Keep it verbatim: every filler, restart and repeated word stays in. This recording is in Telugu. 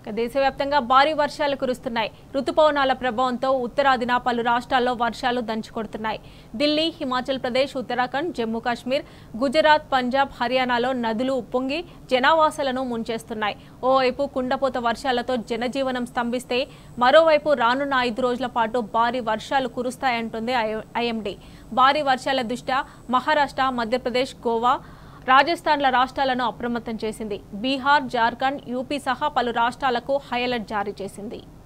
దేశవ్యాప్తంగా భారీ వర్షాలు కురుస్తున్నాయి. రుతుపవనాల ప్రభావంతో ఉత్తరాదిన పలు రాష్ట్రాల్లో వర్షాలు దంచుకొడుతున్నాయి. ఢిల్లీ, హిమాచల్ ప్రదేశ్, ఉత్తరాఖండ్, జమ్మూ కాశ్మీర్, గుజరాత్, పంజాబ్, హర్యానాలో నదులు ఉప్పొంగి జనావాసాలను ముంచేస్తున్నాయి. ఓవైపు కుండపోత వర్షాలతో జనజీవనం స్తంభిస్తే మరోవైపు రానున్న ఐదు రోజుల పాటు భారీ వర్షాలు కురుస్తాయంటుంది ఐఎండీ. భారీ వర్షాల దృష్ట్యా మహారాష్ట్ర, మధ్యప్రదేశ్, గోవా, రాజస్థాన్ల రాష్ట్రాలను అప్రమత్తం చేసింది. బీహార్, జార్ఖండ్, యూపీ సహా పలు రాష్ట్రాలకు హై అలర్ట్ జారీ చేసింది.